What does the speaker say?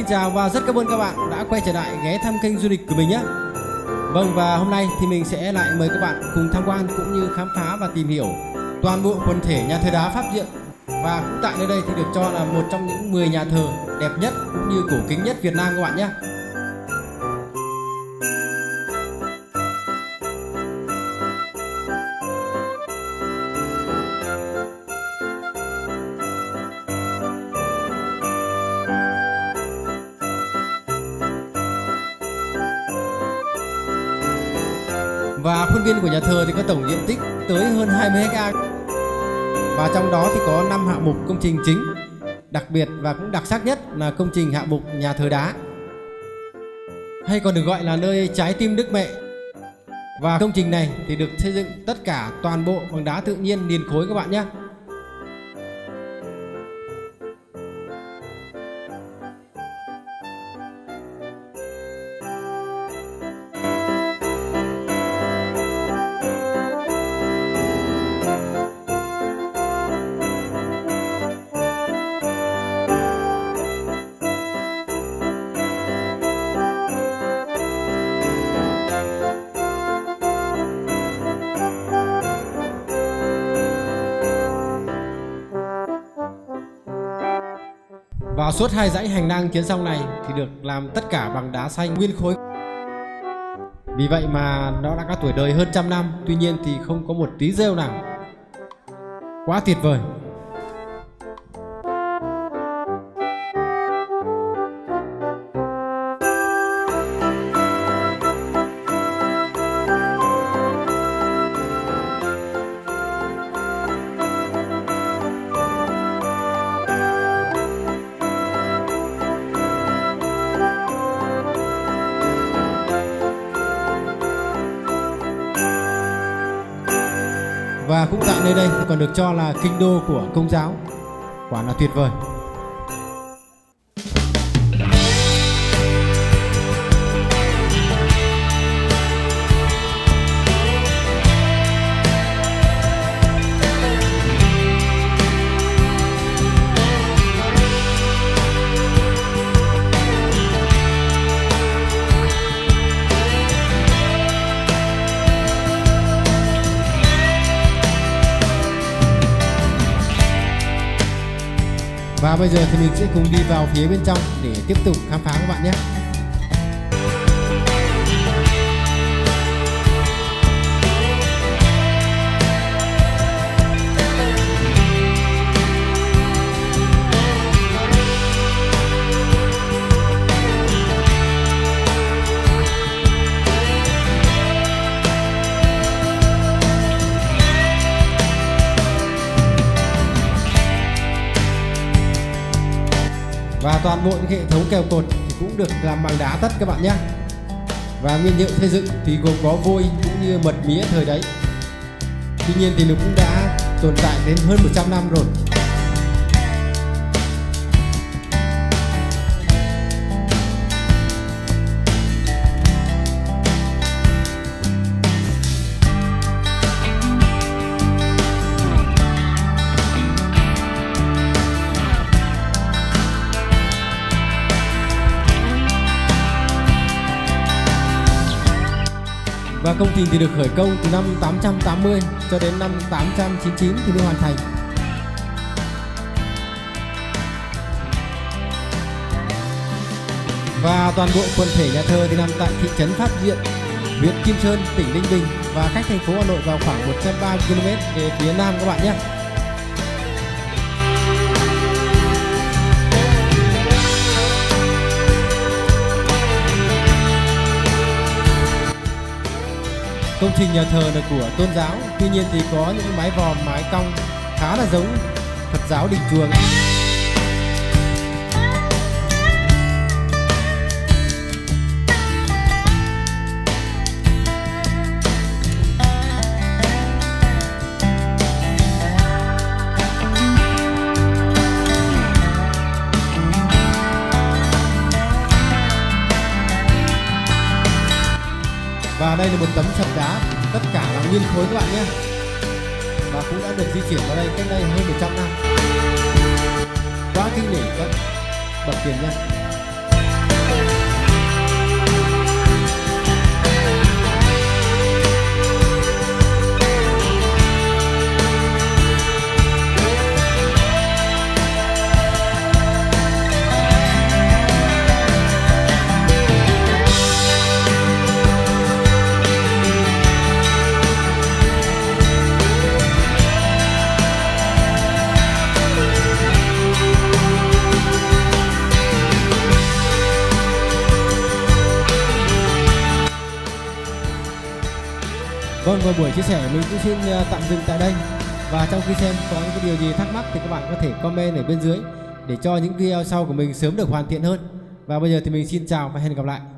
chào và rất cảm ơn các bạn đã quay trở lại ghé thăm kênh du lịch của mình nhé. Vâng, và hôm nay thì mình sẽ lại mời các bạn cùng tham quan cũng như khám phá và tìm hiểu toàn bộ quần thể nhà thờ đá Pháp Diện. Và cũng tại nơi đây thì được cho là một trong những 10 nhà thờ đẹp nhất cũng như cổ kính nhất Việt Nam các bạn nhé. Và khuôn viên của nhà thờ thì có tổng diện tích tới hơn 20 ha. Và trong đó thì có 5 hạng mục công trình chính. Đặc biệt và cũng đặc sắc nhất là công trình hạng mục nhà thờ đá, hay còn được gọi là nơi trái tim Đức Mẹ. Và công trình này thì được xây dựng tất cả toàn bộ bằng đá tự nhiên liền khối các bạn nhé. Và suốt hai dãy hành lang kiến song này thì được làm tất cả bằng đá xanh nguyên khối. Vì vậy mà nó đã có tuổi đời hơn trăm năm, tuy nhiên thì không có một tí rêu nào. Quá tuyệt vời. Và cũng tại nơi đây còn được cho là kinh đô của Công giáo. Quả là tuyệt vời. Và bây giờ thì mình sẽ cùng đi vào phía bên trong để tiếp tục khám phá các bạn nhé. Và toàn bộ những hệ thống kèo cột thì cũng được làm bằng đá tất các bạn nhé. Và nguyên liệu xây dựng thì gồm có vôi cũng như mật mía thời đấy. Tuy nhiên thì nó cũng đã tồn tại đến hơn 100 năm rồi. Và công trình thì được khởi công từ năm 880 cho đến năm 899 thì mới hoàn thành. Và toàn bộ quần thể nhà thờ thì nằm tại thị trấn Pháp Diện, huyện Kim Sơn, tỉnh Ninh Bình và cách thành phố Hà Nội vào khoảng 130 km về phía nam các bạn nhé. Công trình nhà thờ là của tôn giáo, tuy nhiên thì có những mái vòm, mái cong khá là giống Phật giáo đình chùa. Và đây là một tấm sập đá, tất cả là nguyên khối các bạn nhé. Và cũng đã được di chuyển vào đây cách đây hơn 100 năm. Quá kinh điển các bậc tiền nhân. Vâng, và buổi chia sẻ mình cũng xin tạm dừng tại đây. Và trong khi xem có những cái điều gì thắc mắc thì các bạn có thể comment ở bên dưới để cho những video sau của mình sớm được hoàn thiện hơn. Và bây giờ thì mình xin chào và hẹn gặp lại.